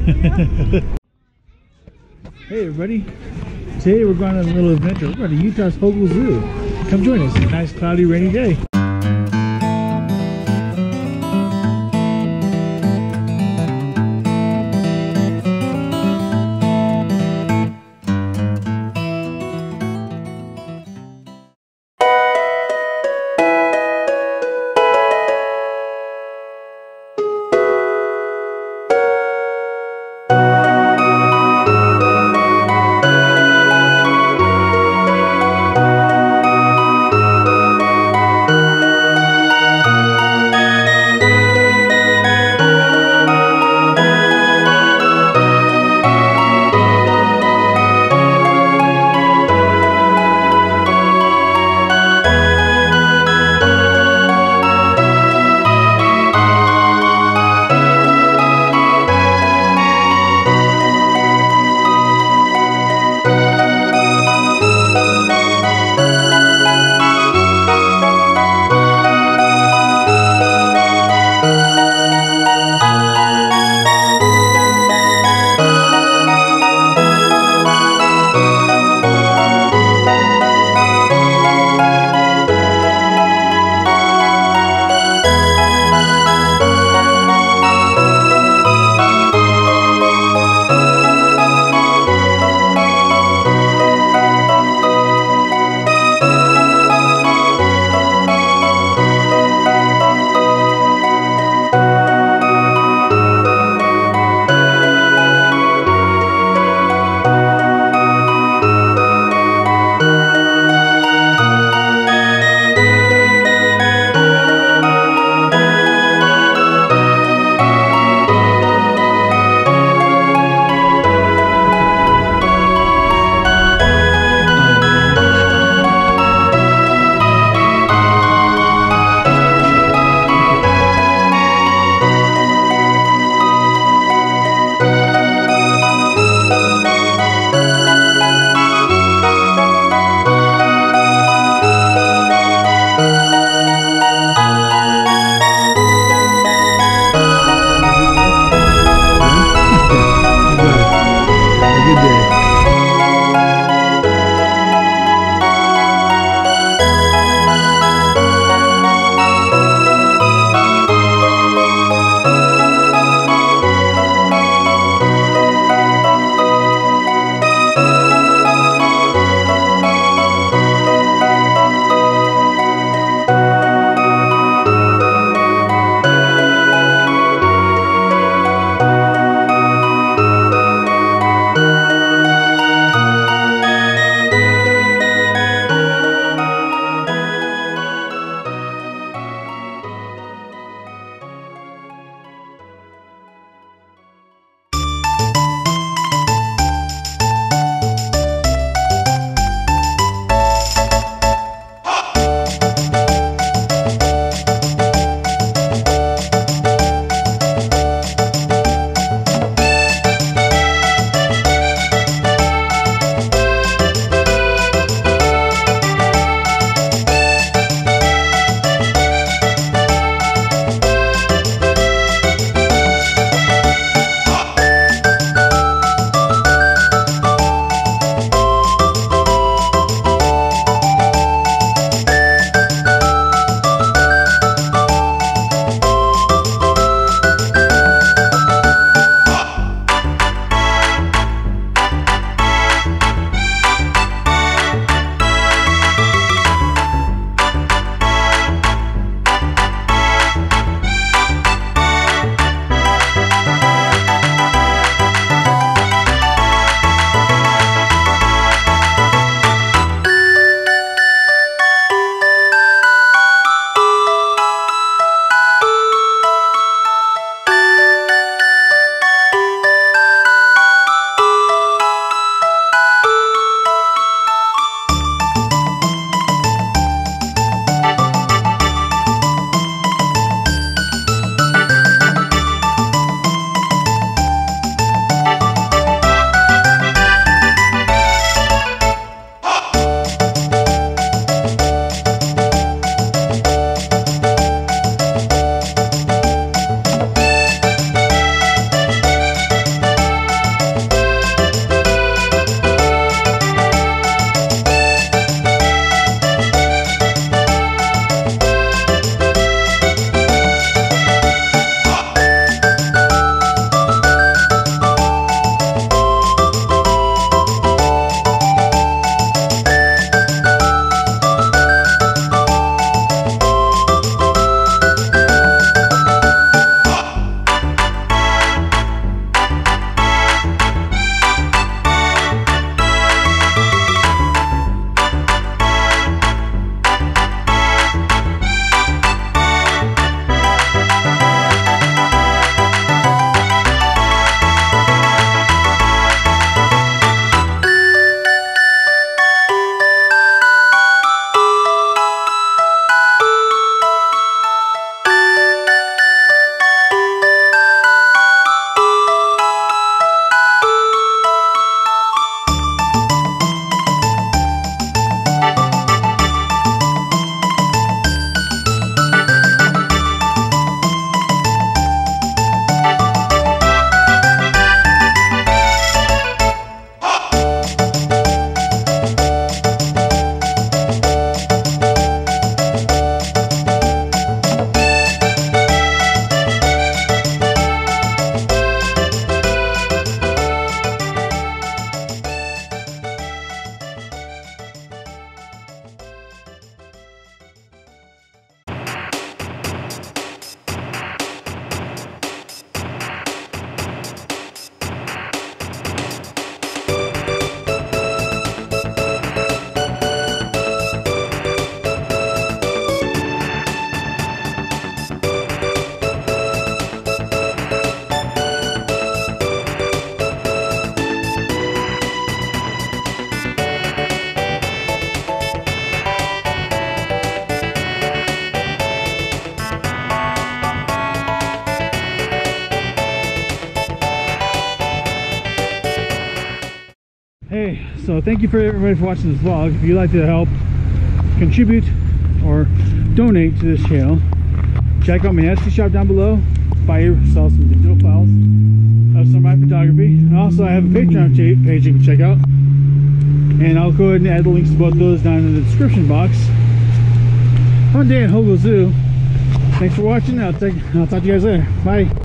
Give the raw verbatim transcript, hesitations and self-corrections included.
Hey everybody, today we're going on a little adventure. We're going to Utah's Hogle Zoo. Come join us. It's a nice, cloudy, rainy day. Hey, so thank you for everybody for watching this vlog. If you'd like to help contribute or donate to this channel, check out my Etsy shop down below. Buy yourself some digital files of some of my photography. And also I have a Patreon page you can check out. And I'll go ahead and add the links to both of those down in the description box. Fun day at Hogle Zoo. Thanks for watching. I'll, take, I'll talk to you guys later. Bye.